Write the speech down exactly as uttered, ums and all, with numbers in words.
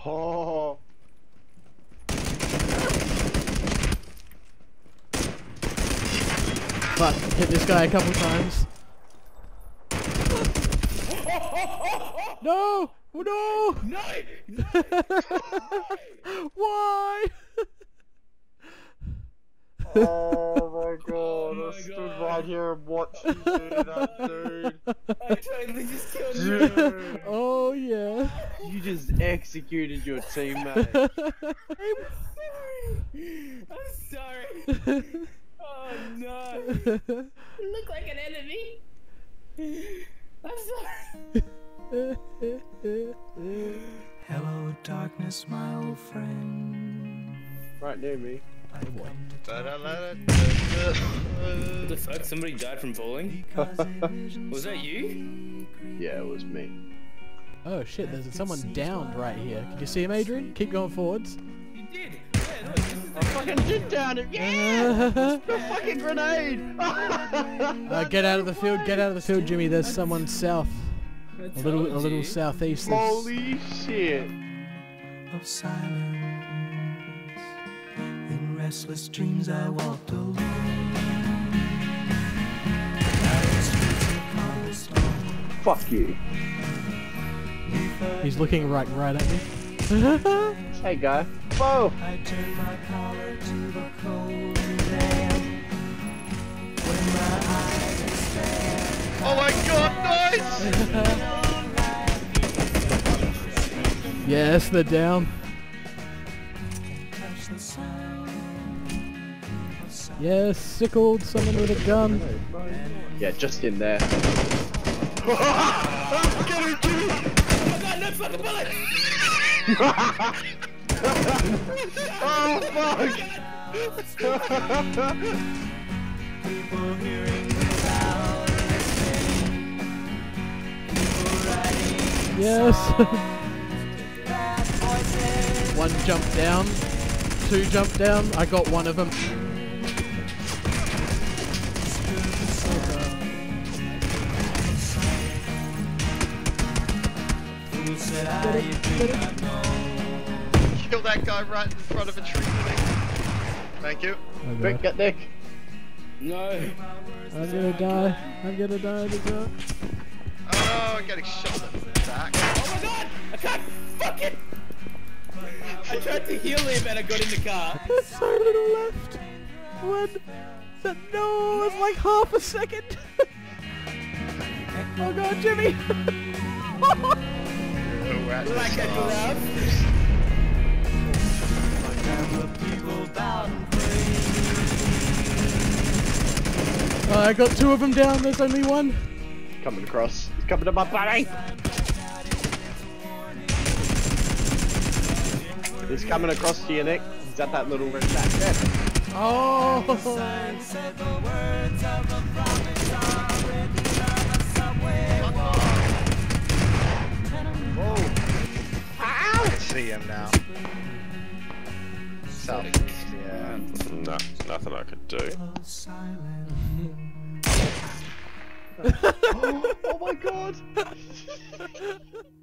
Oh. Fuck, hit this guy a couple times. No! Oh, no! No! Why? Oh my god, Oh my I stood God. right here and watched you do that, dude. I totally just killed you. Dude. Oh yeah. You just executed your teammate. I'm sorry. Oh no. You look like an enemy. I'm sorry. Hello, darkness, my old friend. Right near me. I've come to What the fuck? Somebody died from falling? because a vision Was that you? Yeah, it was me. Oh shit, there's someone downed right here. Can you see him, Adrian? Keep going forwards. You did. Yeah, look. This is I fucking did down it. Yeah! The fucking grenade! Uh, get out of the field, get out of the field, Jimmy. There's someone south. I A little, a told little you. southeast. There's- Holy shit! of silence. In restless dreams I walked alone. Narrow streets of cobblestone. Fuck you. He's looking right, right at me. Hey guy. Whoa! I turned my collar to the cold and damp. When my eyes expand, Oh my god, nice! Yes, they're down. touch the sound of silence. Yes, sickled someone with a gun. Yeah, just in there. Oh my god, no fucking bullet! Oh fuck! People hearing without listening. People writing Yes. bad voices. One jump down. Two jump down. I got one of them. Who said I did not know? Kill that guy right in front of a tree. Thank you. Oh, Quick, God. get Nick. No. I'm gonna die. I'm gonna die. in the dark. Oh, I'm getting shot in the back. Oh my god! I can't fucking... I tried to heal him and I got in the car. There's so little left. One. That, no, it's like half a second. Oh God, Jimmy. Oh, rat. Like a glove. People bowed and prayed. Uh, I got two of them down. There's only one. Coming across. He's coming to my buddy. He's coming across to you, Nick. He's at that little red shack there. Oh. Said the words of the prophets are written on the subway Whoa. I see him now. South. Yeah. No, nothing I could do. of silence. Oh my god!